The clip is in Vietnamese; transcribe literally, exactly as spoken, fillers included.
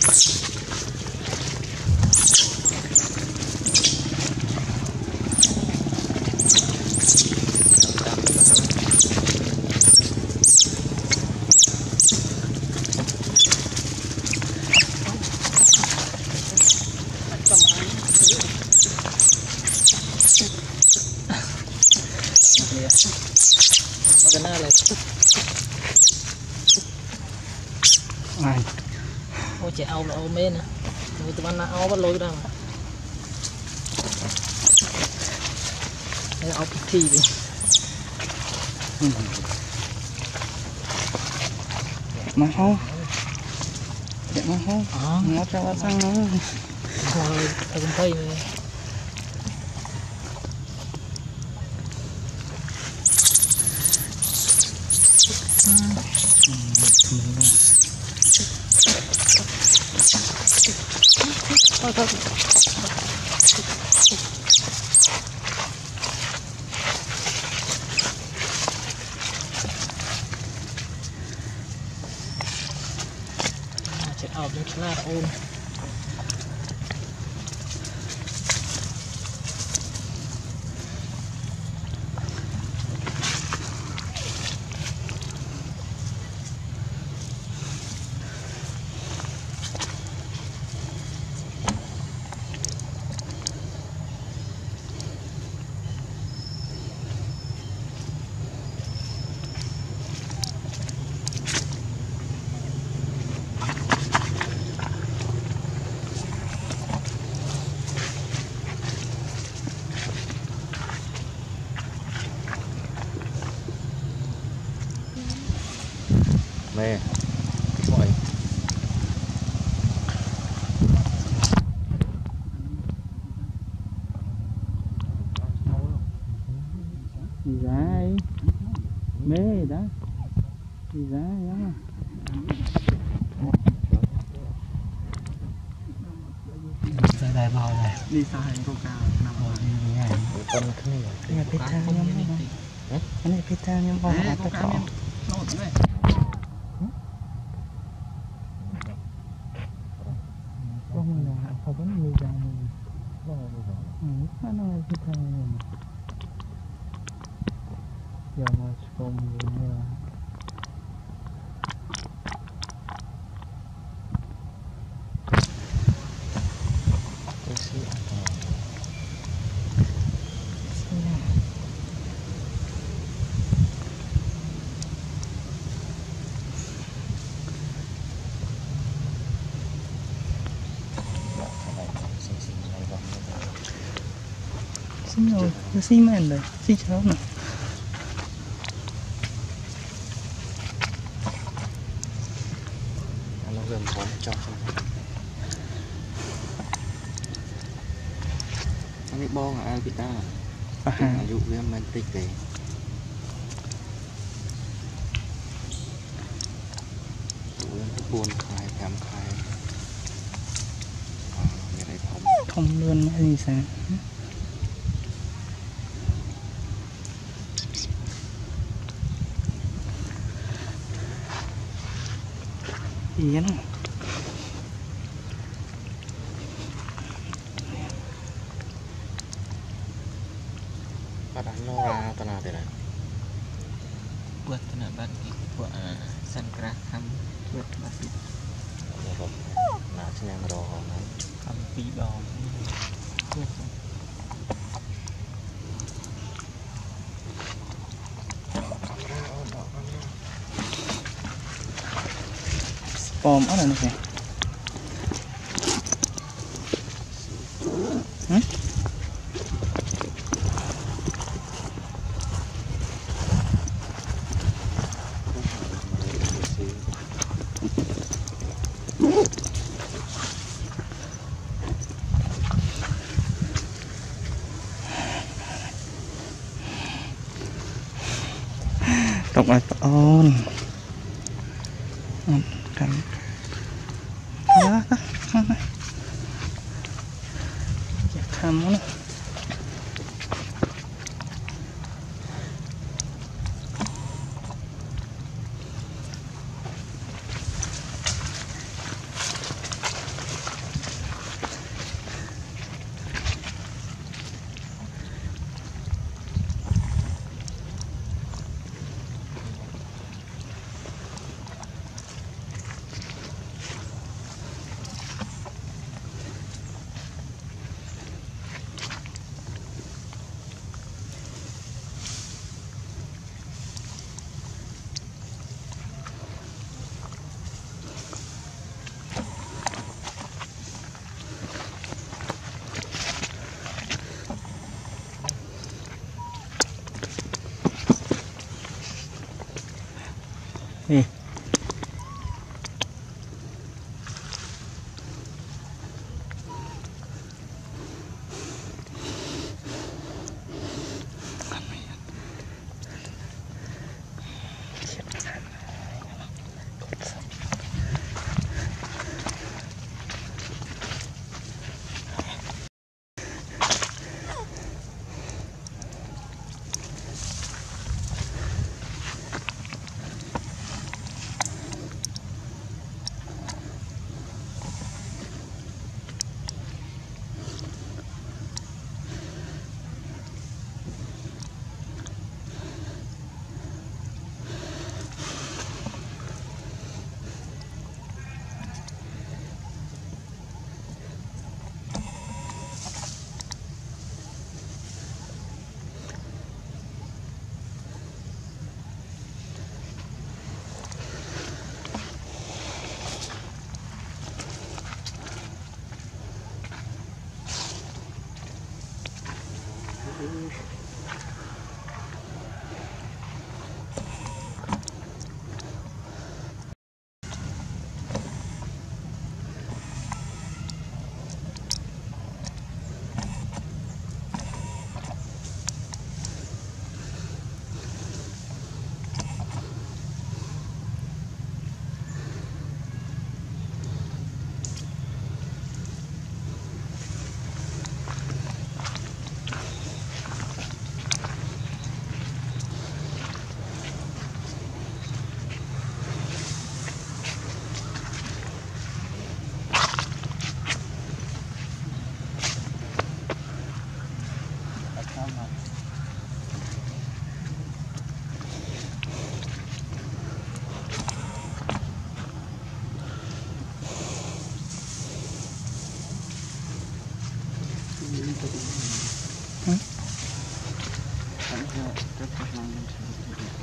Này. Ôi chị ao là ao mê nè. Người tụi anh ao bắt lôi ra mà. Đây là ao thi đi. Ừ. Mà không. Dạ mà không. Ờ. Nó cho nó sang nó. Rồi, tao cũng thấy này. Thôi thôi. Check out the class ôn. Nè, mọi gì ra ấy mê đó gì ra đó ra đây bao này đi xa hành cô cao nằm ngồi như thế này con cái này cái này pita nhá cái này pita nhá bao hạt tất cả không là họ vẫn người già mình nó nó là cái thằng này giờ mà không như là xin rồi, nó xi mềm rồi, xi cháo nè. Nó gần bốn cho không. Anh ấy bong à, Pita. À, dụ với em tích về. Dụ em thích buồn khai, thèm khai. À, cái này không. Không luôn hay gì sao? Iya no. Pada nora tanah tidak. Buat tanah bagi buat sankra ham buat masih. Nah, senang roh kan. Kampi bawang. Bom ở đây nè. Hả? Tổng lại ôn. Cảnh đó đó khăm nó Hả?